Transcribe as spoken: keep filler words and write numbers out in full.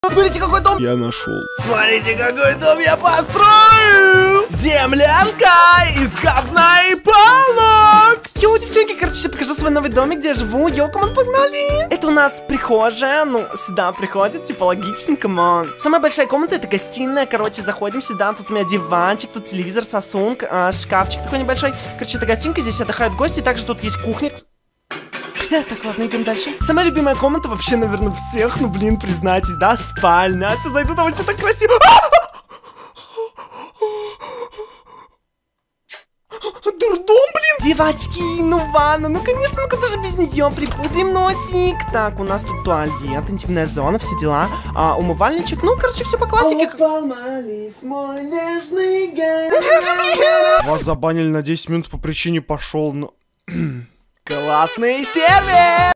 Смотрите, какой дом я нашел. Смотрите, какой дом я построю. Землянка из говна и палок. Йоу, девчонки, короче, сейчас покажу свой новый домик, где я живу. Йоу, камон, погнали. Это у нас прихожая, ну, сюда приходит, типа, логично, камон. Самая большая комната — это гостиная, короче, заходим сюда. Тут у меня диванчик, тут телевизор, Samsung, а, шкафчик такой небольшой. Короче, это гостинка, здесь отдыхают гости. Также тут есть кухня. Так, ладно, идем дальше. Самая любимая комната вообще, наверное, всех. Ну, блин, признайтесь, да, спальня. Сейчас зайду, там вообще так красиво. Дурдом, блин. Девочки, ну ванна, ну конечно, ну куда же без нее. Припудрим носик. Так, у нас тут туалет, интимная зона, все дела. а, Умывальничек, ну, короче, все по классике. Вас забанили на десять минут по причине пошел, но... Классный сервис!